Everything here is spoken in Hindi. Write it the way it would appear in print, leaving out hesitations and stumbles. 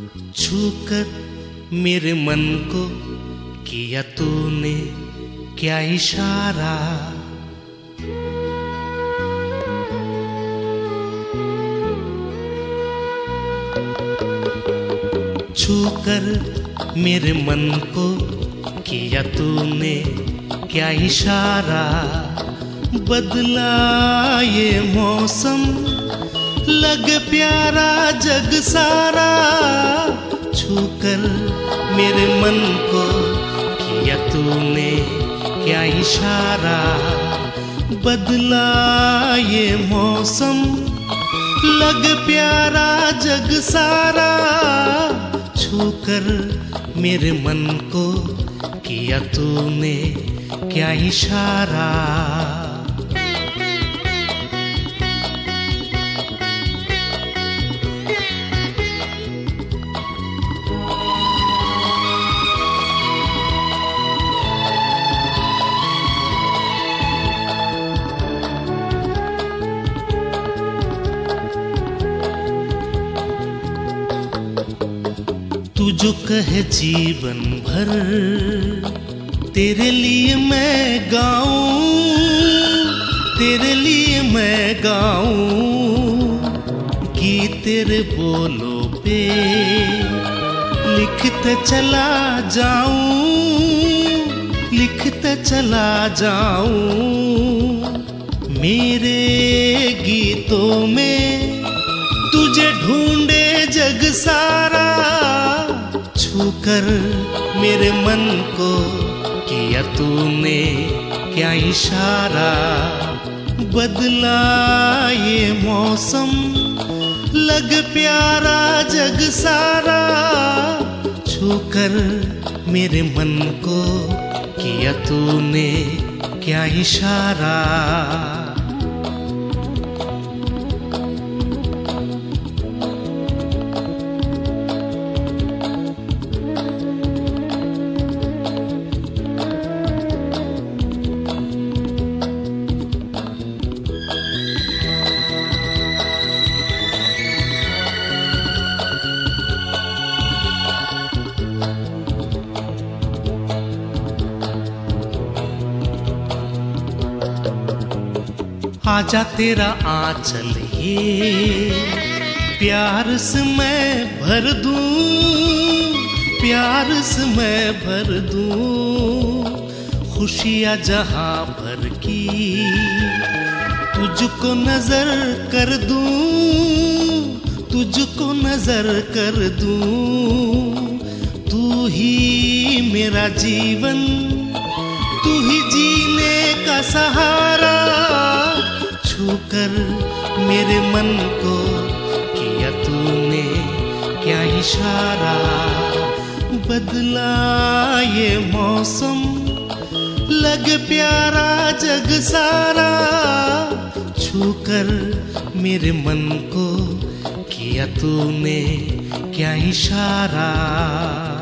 छूकर मेरे मन को किया तूने क्या इशारा। छूकर मेरे मन को किया तूने क्या इशारा। बदला ये मौसम लग प्यारा जग सारा। छूकर मेरे मन को किया तूने क्या इशारा। बदला ये मौसम लग प्यारा जग सारा। छूकर मेरे मन को किया तूने क्या इशारा। तू जो कहे जीवन भर तेरे लिए मैं गाऊं, तेरे लिए मैं गाऊं। गीत तेरे बोलों पे लिखते चला जाऊं, लिखते चला जाऊं। मेरे गीतों में तुझे ढूंढे जग सारा। छूकर मेरे मन को किया तूने क्या इशारा। बदला ये मौसम लग प्यारा जग सारा। छूकर मेरे मन को किया तूने क्या इशारा। आजा तेरा आंचल ये प्यार से मैं भर दूं, प्यार से मैं भर दूं। खुशियाँ जहां भर की तुझको नजर कर दूं, तुझको नजर कर दूं। तू ही मेरा जीवन, तू ही जीने का सहारा। छूकर मेरे मन को किया तूने क्या इशारा। बदला ये मौसम लग प्यारा जग सारा। छूकर मेरे मन को किया तूने क्या इशारा।